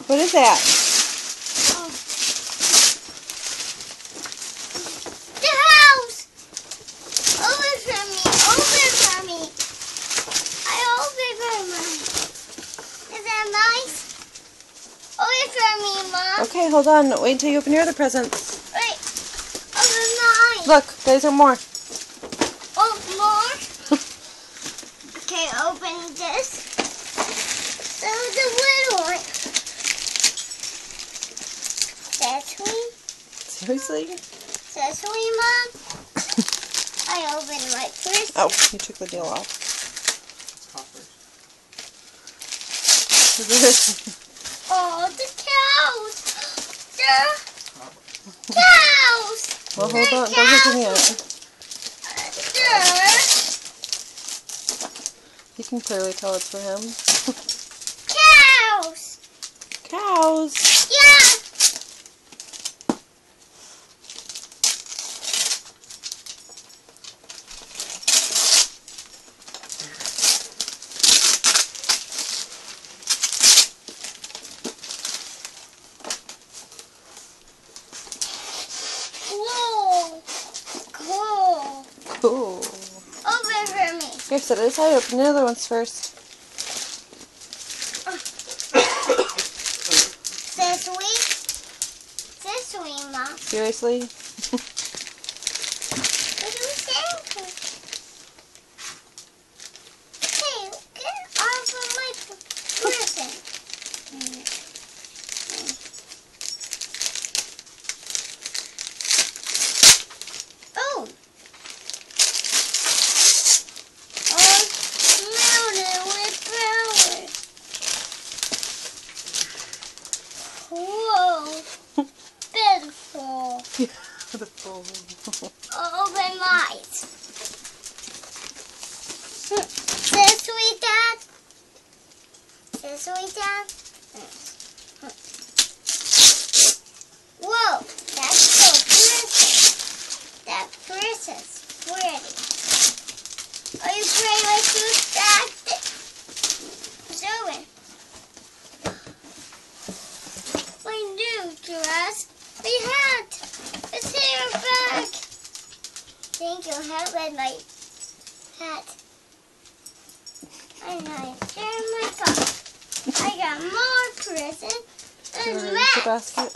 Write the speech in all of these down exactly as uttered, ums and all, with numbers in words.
What is that? Oh. The house! Open for me! Open for me! I open for mine. Is that nice? Open for me, Mom. Okay, hold on. Wait until you open your other presents. Wait. Open mine. Look, those are more. Oh, more? Okay, open this. So the little one. Sesame? Seriously? Sesame, Mom? I opened my first. Oh, you took the deal off. Oh, the cows! The cows! Well, The hold on. Don't cows. hit me yet. You can clearly tell it's for him. The cows! Cows. Yeah! Whoa! Cool. Cool. Open for me. Here, set it aside. Open the other ones first. Sesame? Sesame, Mom. Seriously? What do we say? Hey, get off of my person. Oh. Oh, melted with flowers. Whoa. Beautiful. Beautiful. Open mine. This sweet dad. This sweet dad. Whoa, that's so pretty. That person's pretty. Are you playing with food, Dad? Zoe. My new dress. My hat. It's in your bag. Thank you. Have with my hat. And I share my cup. I got more presents Do you and want to reach the wrap. basket?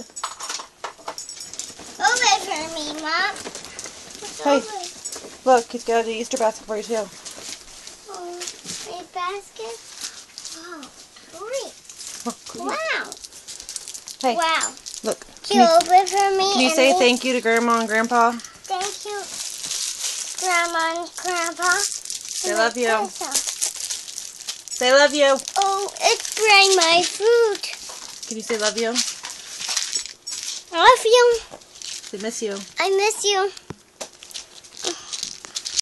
Open for me, Mom. What's Hey. over? Look, he's got an Easter basket for you too. Oh, my basket. Wow, great. Oh, cool. Wow. Hey, Wow. look. Can you open for me? Can you and say me? thank you to Grandma and Grandpa? Thank you, Grandma and Grandpa. They love you. Myself. Say love you. Oh, it's bring my food. Can you say love you? I love you. They miss you. I miss you.